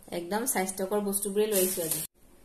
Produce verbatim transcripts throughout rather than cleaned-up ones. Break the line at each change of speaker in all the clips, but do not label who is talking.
একদম স্বাস্থ্যকৰ বস্তুবোৰে লৈ আহিছো আজি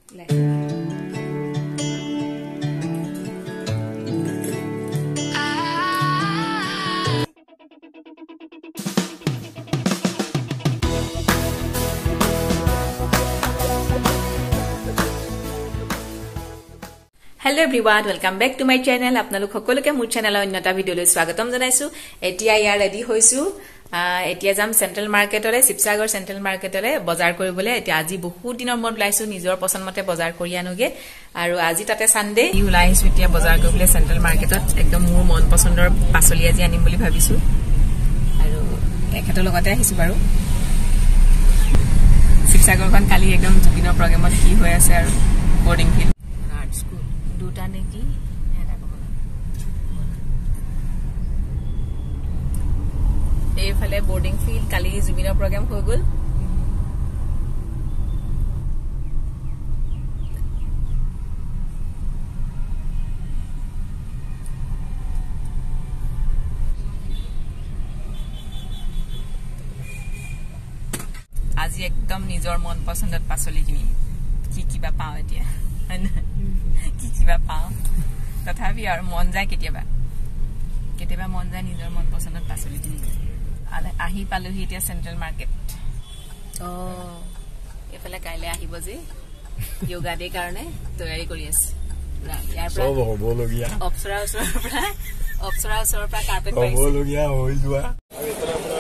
Hello everyone, welcome back to my channel. আপোনালোক সকলোকে মোৰ চেনেলৰ অন্যটা ভিডিঅলৈ স্বাগতম জনাইছো। এতিয়া ইয়া ৰেডি হৈছো। এতিয়া যাম সেন্ট্ৰেল মাৰ্কেটৰে শিৱসাগৰ সেন্ট্ৰেল মাৰ্কেটৰে বজাৰ কৰিবলৈ। এতিয়া আজি বহুত দিনৰ মূৰত লাইছো নিজৰ পছন্দমতে বজাৰ কৰি আনোগে আৰু আজি তাতে সানডে ওলাই আহিছো এতিয়া বজাৰ কৰিবলৈ সেন্ট্ৰেল মাৰ্কেটত একদম মোৰ মন পছন্দৰ পাচলি আজি আনিম বুলি ভাবিছো আৰু একেটা লগতে আহিছো বাৰু শিৱসাগৰখন কালি একদম জুবিনৰ প্ৰগ্ৰামত কি হৈ আছে আৰু বৰ্ডিং ফিল্ড আৰ্ট স্কুল দুটা নেকি এটা কব এইফালে বৰ্ডিং ফিল্ড কালি জুবিনৰ প্ৰগ্ৰাম হৈ গল আজি একদম নিজৰ মন পছন্দৰ পাচলি কিনি কি কিবা পাও এতিয়া কি কিবা পাও তথাপি আৰু মন যায় কেতিয়াবা কেতিয়াবা মন যায় নিজৰ মন পছন্দৰ পাচলি কিনি আহি পালোহি এতিয়া সেন্ট্ৰেল মাৰ্কেট অ এফালে কাইলে আহিব যে যোগা ডে কাৰণে তৈয়াৰী কৰি আছে ইয়াৰ পৰা সব হ'বলগীয়া অপসৰা ওচৰৰ পৰা অপসৰা ওচৰৰ পৰা কাৰ্পেট পাইছে হ'বলগীয়া হৈ যোৱা আৰু এফালে আপোনাৰ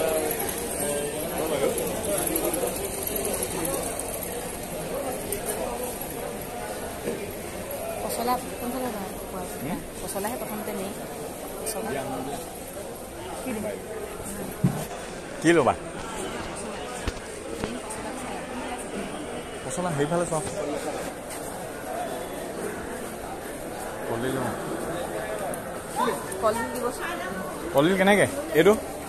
পছলা কোনফালে যায় পছলাহে প্ৰথমতে নেই পছলা কি ল'বা পছলা সেইফালে চাওক কলডিল কলডিল দিব কলডিল কেনেকে এইটো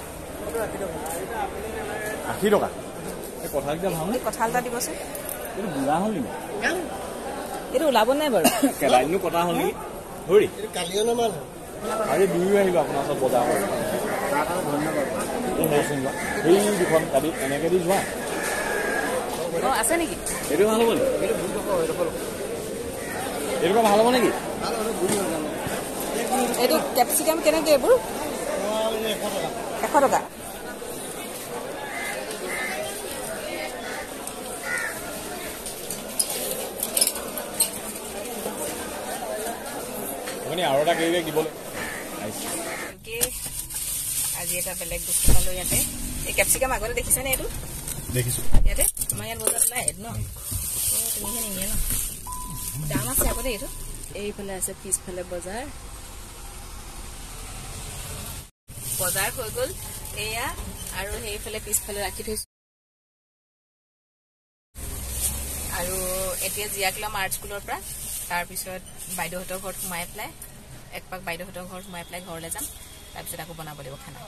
আশী টকা এই কঁঠাল কিটা ভাল নে কঁঠাল এটা দিবচোন এইটো বুঢ়া হ'ল নেকি এইটো ওলাব নাই বাৰু কেলাইনো কটা হ'ল নেকি ধৰি এইটো কালিও নামাল আজি দুই আহিলো আপোনাৰ ওচৰত বজাৰ ধন্যবাদ এই দুখন কালি এনেকে দি যোৱা অ আছে নেকি এইটো ভাল হ'ব নেকি এইটো ভাল হ'ব নেকি এইটো কেপচিকাম কেনেকে এইবোৰ এশ টকা আৰু এটা কেইবে দিবলৈ আজি এটা বেলেগ বস্তু পালো ইয়াতে এই কেপচিকাম আগতে দেখিছানে এইটো দেখিছো ইয়াতে আমাৰ ইয়াত বজাৰত ওলাই ন তুমিহে নিয়ে ন দাম আছে আগতে এইটো এইফালে আছে পিছফালে বজাৰ বজাৰ হৈ গল এয়া আৰু সেইফালে পিছফালে ৰাখি থৈছো আৰু এতিয়া জিয়াকলম আৰ্ট স্কুলৰ পৰা তাৰপিছত বাইদেউহঁতৰ ঘৰত সোমাই পেলাই এক পাক বাইদেউহঁতৰ ঘৰত সোমাই পেলাই ঘৰলৈ যাম তাৰপিছত আকৌ বনাব লাগিব খানা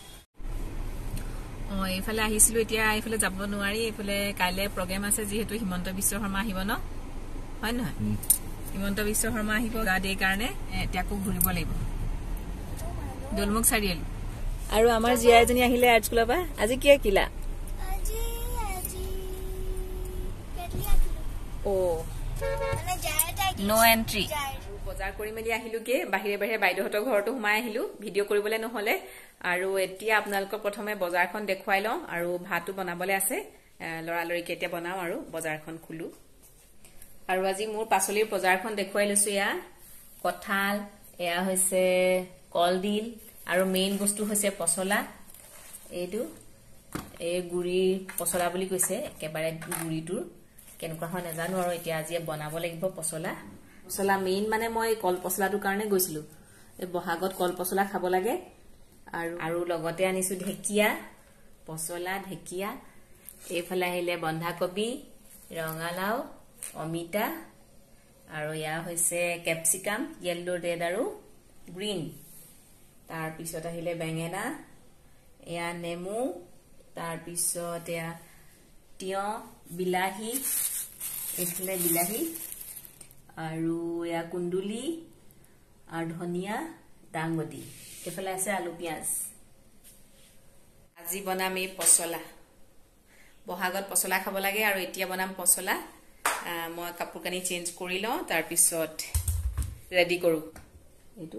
অ এইফালে আহিছিলো এতিয়া এইফালে যাব নোৱাৰি এইফালে কাইলে প্ৰগ্ৰাম আছে যিহেতু হিমন্ত বিশ্ব শৰ্মা আহিব ন হয় নহয় হিমন্ত বিশ্ব শৰ্মা আহিব গা ডে কাৰণে এতিয়া আকৌ ঘূৰিব লাগিব দলমুখ চাৰিআলি আৰু আমাৰ জিয়া এজনী আহিলে আৰ্ট স্কুলৰ পৰা আজি কি কিলা আজি আজি কেটলিয়া কিলো অ মানে যায় নো এন্ট্ৰি বজাৰ কৰি মেলি আহিলোগে বাহিৰে বাহিৰে বাইদেউহঁতৰ ঘৰতো সোমাই আহিলো ভিডিঅ' কৰিবলৈ নহলে আৰু এতিয়া আপোনালোকক প্ৰথমে বজাৰখন দেখুৱাই লওঁ আৰু ভাতো বনাবলৈ আছে লৰালৰিকে এতিয়া বনাও আৰু বজাৰখন খুলো আৰু আজি মোৰ পাচলিৰ বজাৰখন দেখুৱাই লৈছো এয়া কঁঠাল এয়া হৈছে কলডিল আৰু মেইন বস্তু হৈছে পছলা এইটো এই গুৰি পছলা বুলি কৈছে একেবাৰে গুৰিটোৰ কেনেকুৱা হয় নাজানো আৰু এতিয়া আজি বনাব লাগিব পছলা পছলা মেইন মানে মই কল পছলাটোৰ কাৰণে গৈছিলো এই বহাগত কল পছলা খাব লাগে আৰু আৰু লগতে আনিছো ঢেকিয়া পছলা ঢেকিয়া এইফালে আহিলে বন্ধাকবি ৰঙালাও অমিতা আৰু ইয়া হৈছে কেপচিকাম ইয়েলো ৰেড আৰু গ্ৰীন তাৰ পিছত আহিলে বেঙেনা এয়া নেমু তাৰ পিছত এয়া তিয়হ বিলাহী এইফালে বিলাহী আৰু এয়া কুন্দুলি আৰু ধনিয়া ডাংবডি এফালে আছে আলু পিয়াজ আজি বনাম এই পছলা বহাগত পচলা খাব লাগে আৰু এতিয়া বনাম পচলা মই কাপোৰ কানি চেঞ্জ কৰি লওঁ তাৰ পিছত ৰেডি কৰো এইটো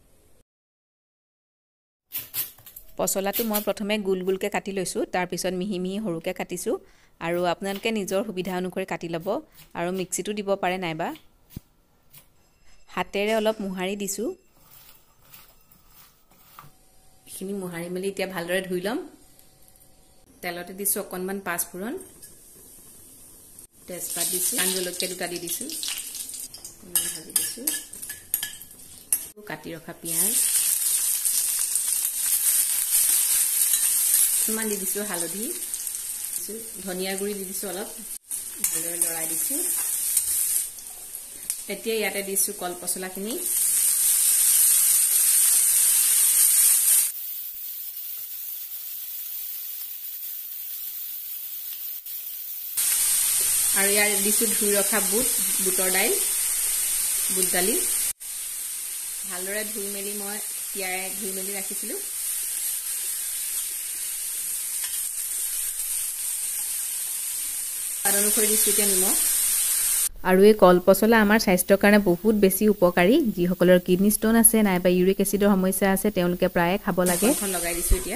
পচলাটো মই প্ৰথমে গুল গুলকে কাটি লৈছো তাৰ পিছত মিহি মিহি সৰুকে কাটিছো আৰু আপোনালোকে নিজৰ সুবিধা অনুসৰি কাটি লব আৰু মিক্সিটো দিব পাৰে নাইবা হাতেৰে অলপ মুহাৰি দিছো খিনি মুহাৰি মেলি এতিয়া ভালদৰে ধুই লম তেলতে দিছো অকনমান পাঁচফোৰণ তেজপাত দিছো কান জলকীয়া দুটা দি দিছো ভাজি দিছো কাটি ৰখা পিয়াজ কিমান দি দিছো হালধি ধনিয়া গুৰি দি দিছো অলপ ভালদৰে লৰাই দিছো এতিয়া ইয়াতে দিছো কল পচলাখিনি আৰু ইয়াৰ দিছো ধুই ৰখা বুট বুটৰ দাইল বুট দালি ভালদৰে ধুই মেলি মই তিয়াই ধুই মেলি ৰাখিছিলো আৰু অনুসৰি দিছো এতিয়া নিমখ আৰু এই কল পচলা আমাৰ স্বাস্থ্যৰ কাৰণে বহুত বেছি উপকাৰী যিসকলৰ কিডনি ষ্টোন আছে নাইবা ইউৰিক এচিডৰ সমস্যা আছে তেওঁলোকে প্ৰায়ে খাব লাগে এখন লগাই দিছো এতিয়া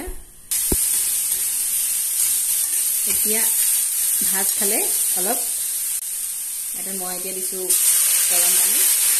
এতিয়া ভাত খালে অলপ এটা মই এতিয়া দিছো গৰম পানী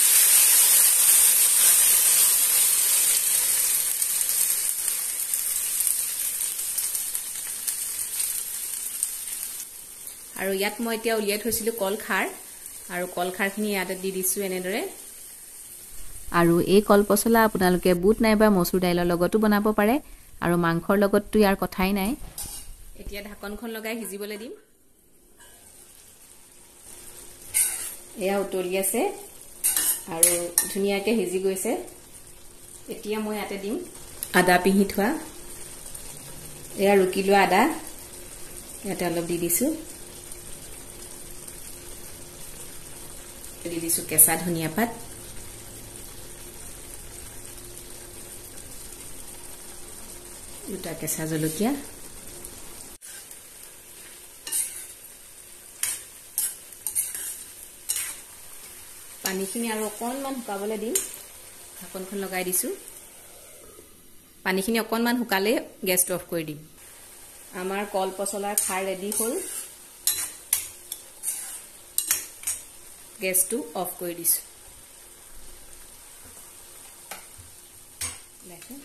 আৰু ইয়াত মই এতিয়া উলিয়াই থৈছিলো কল খাৰ আৰু কল খাৰখিনি ইয়াতে দি দিছো এনেদৰে আৰু এই কল পচলা আপোনালোকে বুট নাইবা মসুৰ দাইলৰ লগতো বনাব পাৰে আৰু মাংসৰ লগতটো ইয়াৰ কথাই নাই এতিয়া ঢাকনখন লগাই সিজিবলৈ দিম এয়া উতলি আছে আৰু ধুনিয়াকে সিজি গৈছে এতিয়া মই ইয়াতে দিম আদা পিহি থোৱা এয়া ৰুকি লোৱা আদা ইয়াতে অলপ দি দিছো দি দিছো কেঁচা ধনিয়া পাত দুটা কেঁচা জলকীয়া পানীখিনি আৰু অকনমান শুকাবলৈ দিম ঢাকনখন লগাই দিছো পানীখিনি অকনমান শুকালে গেছটো অফ কৰি দিম আমাৰ কল পচলাৰ খাৰ ৰেডি হ'ল গেছটো অফ কৰি দিছো দেখেন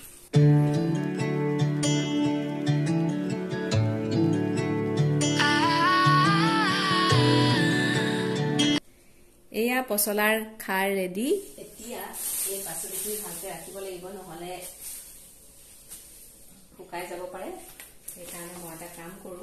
এয়া পচলাৰ খাৰ ৰেডি এতিয়া এই পাচলিখিনি ভালকৈ ৰাখিব লাগিব নহলে শুকাই যাব পাৰে সেইকাৰণে মই এটা কাম কৰো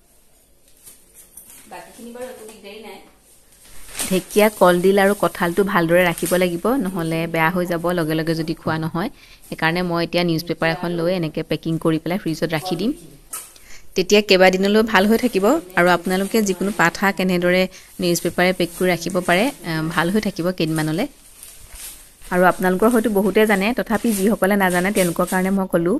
বাকিখিনি বাৰু একো দিগদাৰি নাই ঢেকিয়া কলডিল আৰু কঁঠালটো ভালদৰে ৰাখিব লাগিব নহলে বেয়া হৈ যাব লগে লগে যদি খোৱা নহয় সেইকাৰণে মই এতিয়া নিউজ পেপাৰ এখন লৈ এনেকৈ পেকিং কৰি পেলাই ফ্ৰিজত ৰাখি দিম তেতিয়া কেইবাদিনলৈ ভাল হৈ থাকিব আৰু আপোনালোকে যিকোনো পাত শাক এনেদৰে নিউজ পেপাৰে পেক কৰি ৰাখিব পাৰে ভাল হৈ থাকিব কেইদিনমানলৈ আৰু আপোনালোকৰ হয়তো বহুতে জানে তথাপি যিসকলে নাজানে তেওঁলোকৰ কাৰণে মই ক'লো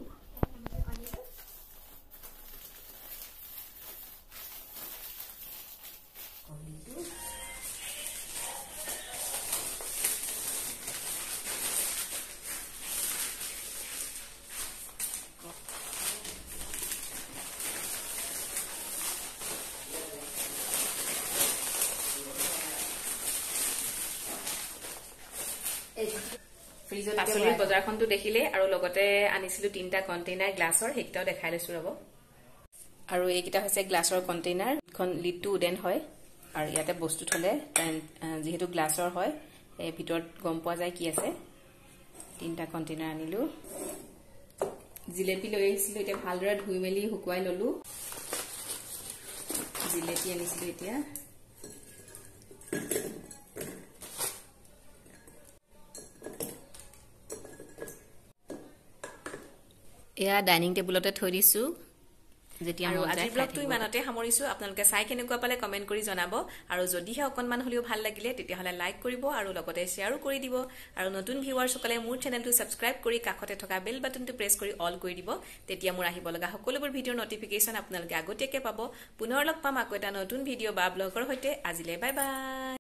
ফ্ৰিজত পাচলিৰ বজাৰখনটো দেখিলে আৰু লগতে আনিছিলো তিনটা কন্টেইনাৰ গ্লাছৰ সেইটাও দেখাই লৈছো ৰব আৰু এইকিটা হৈছে গ্লাছৰ কন্টেইনাৰ খন লিডটো উডেন হয় আৰু ইয়াতে বস্তু থলে যেহেতু গ্লাছৰ হয় এই ভিতৰত গম পোৱা যায় কি আছে তিনটা কন্টেইনাৰ আনিলো জিলেপি লৈ আহিছিলো এতিয়া ভালদৰে ধুই মেলি শুকুৱাই ললো জিলেপি আনিছিলো এতিয়া এয়া ডাইনিং টেবুলতে থৈ দিছো
যেতিয়া
আৰু
মন
আজি
যায়
ব্লগটো ইমানতে সামৰিছো আপোনালোকে চাই কেনেকুৱা পালে কমেন্ট কৰি জনাব আৰু যদিহে অকনমান হলেও ভাল লাগিলে তেতিয়াহলে লাইক কৰিব আৰু লগতে শেয়াৰো কৰি দিব আৰু নতুন ভিউৱাৰসকলে মোৰ চেনেলটো সাবস্ক্ৰাইব কৰি কাষতে থকা বেল বাটনটো প্ৰেছ কৰি অল কৰি দিব তেতিয়া মোৰ আহিব লগা সকলোবোৰ ভিডিঅ'ৰ নটিফিকেশন আপোনালোকে আগতীয়াকৈ পাব পুনৰ লগ পাম আকৌ এটা নতুন ভিডিঅ' বা ব্লগৰ সৈতে আজিলৈ বাই বাই